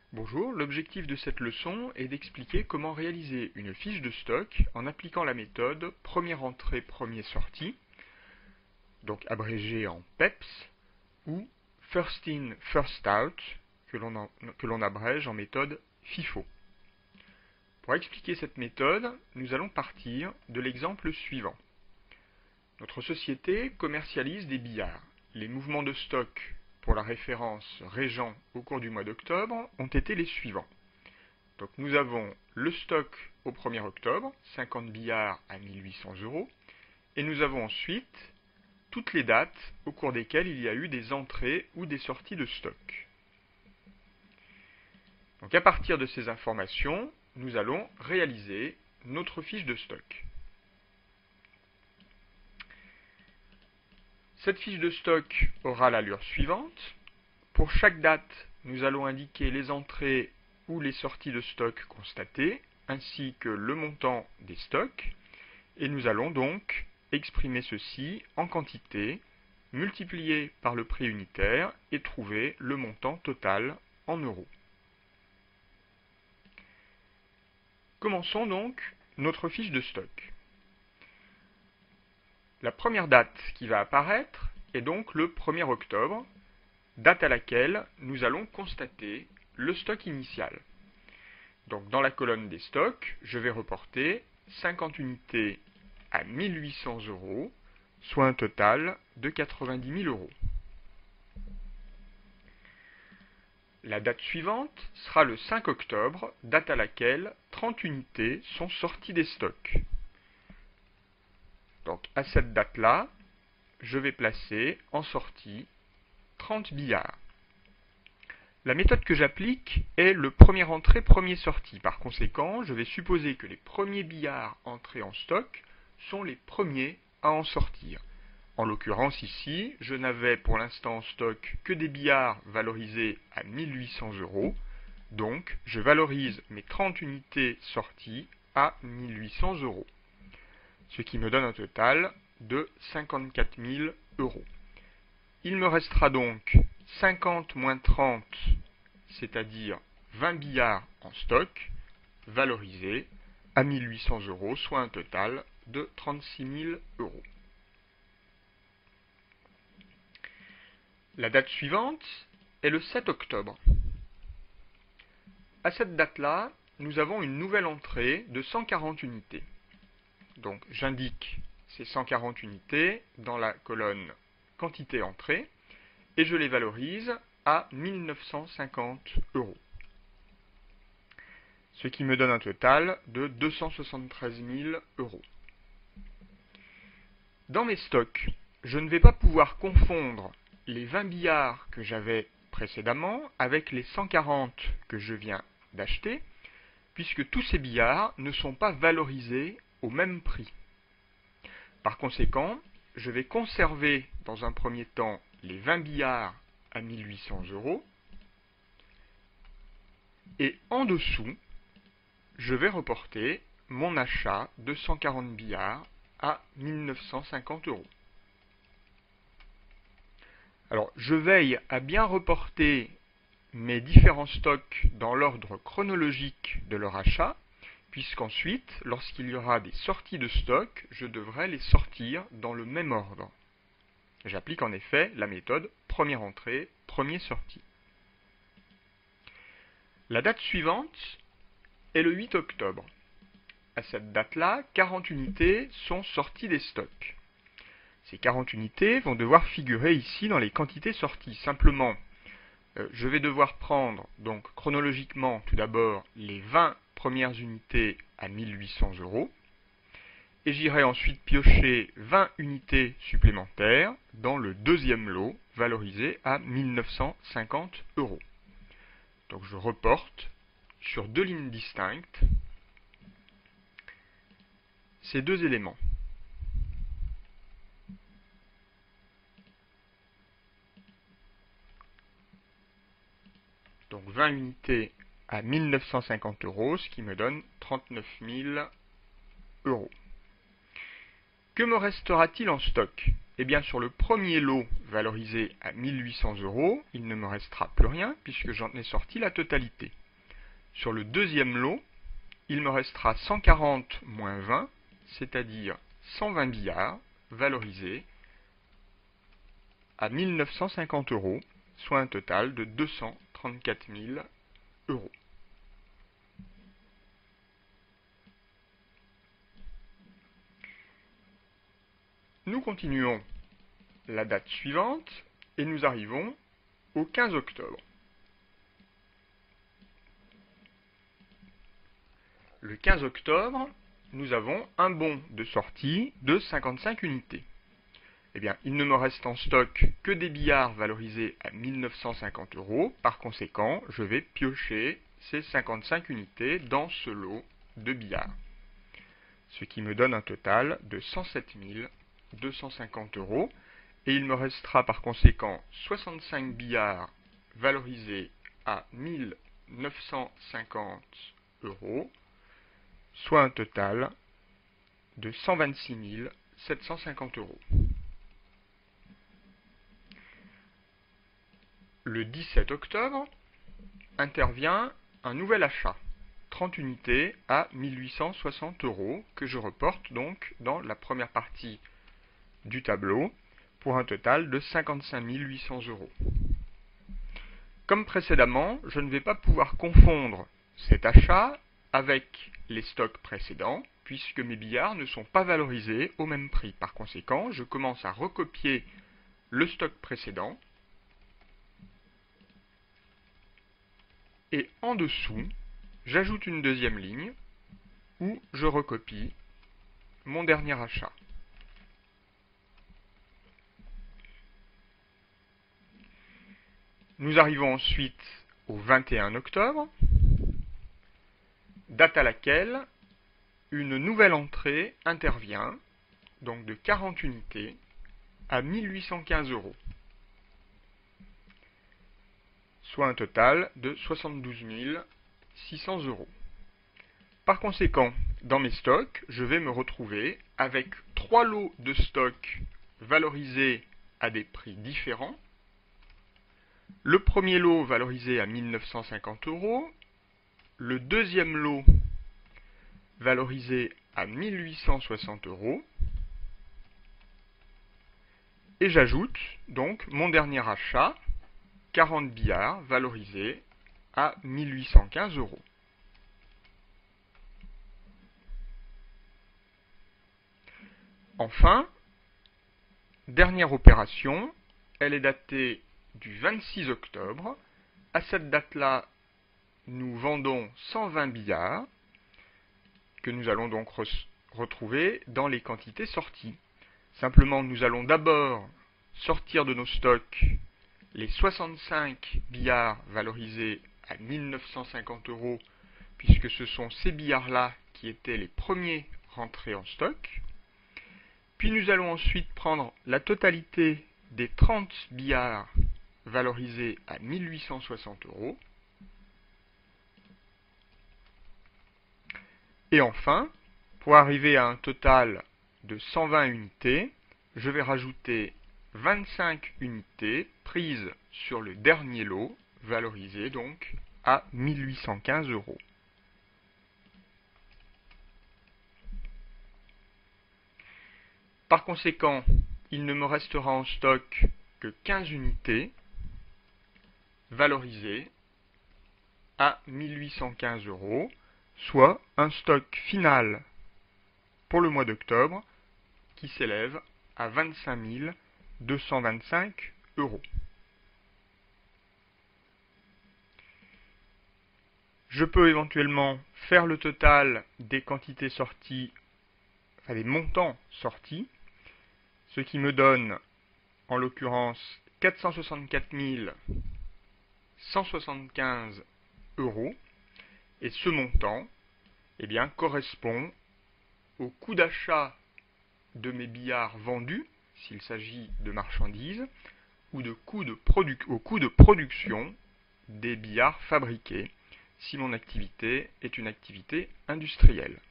Bonjour, l'objectif de cette leçon est d'expliquer comment réaliser une fiche de stock en appliquant la méthode première entrée, premier sortie, donc abrégée en PEPS, ou First in, First out, que l'on abrège en méthode FIFO. Pour expliquer cette méthode, nous allons partir de l'exemple suivant. Notre société commercialise des billards. Les mouvements de stock pour la référence Régent au cours du mois d'octobre ont été les suivants. Donc nous avons le stock au 1er octobre, 50 billards à 1800 €, et nous avons ensuite toutes les dates au cours desquelles il y a eu des entrées ou des sorties de stock. Donc à partir de ces informations, nous allons réaliser notre fiche de stock. Cette fiche de stock aura l'allure suivante. Pour chaque date, nous allons indiquer les entrées ou les sorties de stock constatées, ainsi que le montant des stocks, et nous allons donc exprimer ceci en quantité, multiplié par le prix unitaire et trouver le montant total en euros. Commençons donc notre fiche de stock. La première date qui va apparaître est donc le 1er octobre, date à laquelle nous allons constater le stock initial. Donc dans la colonne des stocks, je vais reporter 50 unités à 1800 €, soit un total de 90 000 €. La date suivante sera le 5 octobre, date à laquelle 30 unités sont sorties des stocks. Donc à cette date-là, je vais placer en sortie 30 billards. La méthode que j'applique est le premier entrée, premier sorti. Par conséquent, je vais supposer que les premiers billards entrés en stock sont les premiers à en sortir. En l'occurrence ici, je n'avais pour l'instant en stock que des billards valorisés à 1800 €, donc je valorise mes 30 unités sorties à 1800 €, ce qui me donne un total de 54 000 €. Il me restera donc 50 moins 30, c'est-à-dire 20 billards en stock, valorisés à 1800 €, soit un total de 36 000 €. La date suivante est le 7 octobre. À cette date-là, nous avons une nouvelle entrée de 140 unités. Donc j'indique ces 140 unités dans la colonne quantité entrée et je les valorise à 1950 €. Ce qui me donne un total de 273 000 €. Dans mes stocks, je ne vais pas pouvoir confondre les 20 billards que j'avais précédemment avec les 140 que je viens d'acheter, puisque tous ces billards ne sont pas valorisés au même prix. Par conséquent, je vais conserver dans un premier temps les 20 billards à 1800 € et en dessous, je vais reporter mon achat de 140 billards à 1950 €. Alors, je veille à bien reporter mes différents stocks dans l'ordre chronologique de leur achat, puisqu'ensuite, lorsqu'il y aura des sorties de stock, je devrais les sortir dans le même ordre. J'applique en effet la méthode première entrée, premier sorti. La date suivante est le 8 octobre. À cette date-là, 40 unités sont sorties des stocks. Ces 40 unités vont devoir figurer ici dans les quantités sorties. Simplement, je vais devoir prendre donc chronologiquement tout d'abord les 20 premières unités à 1800 € et j'irai ensuite piocher 20 unités supplémentaires dans le deuxième lot valorisé à 1950 €. Donc je reporte sur deux lignes distinctes ces deux éléments. Donc 20 unités à 1950 €, ce qui me donne 39 000 €. Que me restera-t-il en stock? eh bien sur le premier lot valorisé à 1800 €, il ne me restera plus rien puisque j'en ai sorti la totalité. Sur le deuxième lot, il me restera 140 moins 20, c'est-à-dire 120 billards valorisés à 1950 €, soit un total de 234 000 €. Nous continuons la date suivante et nous arrivons au 15 octobre. Le 15 octobre, nous avons un bon de sortie de 55 unités. Eh bien, il ne me reste en stock que des billards valorisés à 1950 €. Par conséquent, je vais piocher ces 55 unités dans ce lot de billards. Ce qui me donne un total de 107 250 €. Et il me restera par conséquent 65 billards valorisés à 1950 €, soit un total de 126 750 €. Le 17 octobre intervient un nouvel achat, 30 unités à 1860 €, que je reporte donc dans la première partie du tableau, pour un total de 55 800 €. Comme précédemment, je ne vais pas pouvoir confondre cet achat avec les stocks précédents, puisque mes billards ne sont pas valorisés au même prix. Par conséquent, je commence à recopier le stock précédent, et en dessous, j'ajoute une deuxième ligne où je recopie mon dernier achat. Nous arrivons ensuite au 21 octobre, date à laquelle une nouvelle entrée intervient, donc de 40 unités, à 1815 €, soit un total de 72 600 €. Par conséquent, dans mes stocks, je vais me retrouver avec 3 lots de stocks valorisés à des prix différents. Le premier lot valorisé à 1950 €, le deuxième lot valorisé à 1860 €, et j'ajoute donc mon dernier achat, 40 billards valorisés à 1815 €. Enfin, dernière opération, elle est datée du 26 octobre. À cette date-là, nous vendons 120 billards que nous allons donc retrouver dans les quantités sorties. Simplement, nous allons d'abord sortir de nos stocks les 65 billards valorisés à 1950 €, puisque ce sont ces billards-là qui étaient les premiers rentrés en stock. Puis nous allons ensuite prendre la totalité des 30 billards valorisés à 1860 €. Et enfin, pour arriver à un total de 120 unités, je vais rajouter 25 unités prises sur le dernier lot, valorisé donc à 1815 €. Par conséquent, il ne me restera en stock que 15 unités valorisées à 1815 €, soit un stock final pour le mois d'octobre qui s'élève à 25 225 €. Je peux éventuellement faire le total des quantités sorties, enfin des montants sortis, ce qui me donne en l'occurrence 464 175 €, et ce montant correspond au coût d'achat de mes billards vendus, s'il s'agit de marchandises, ou au coût de production des billards fabriqués, si mon activité est une activité industrielle.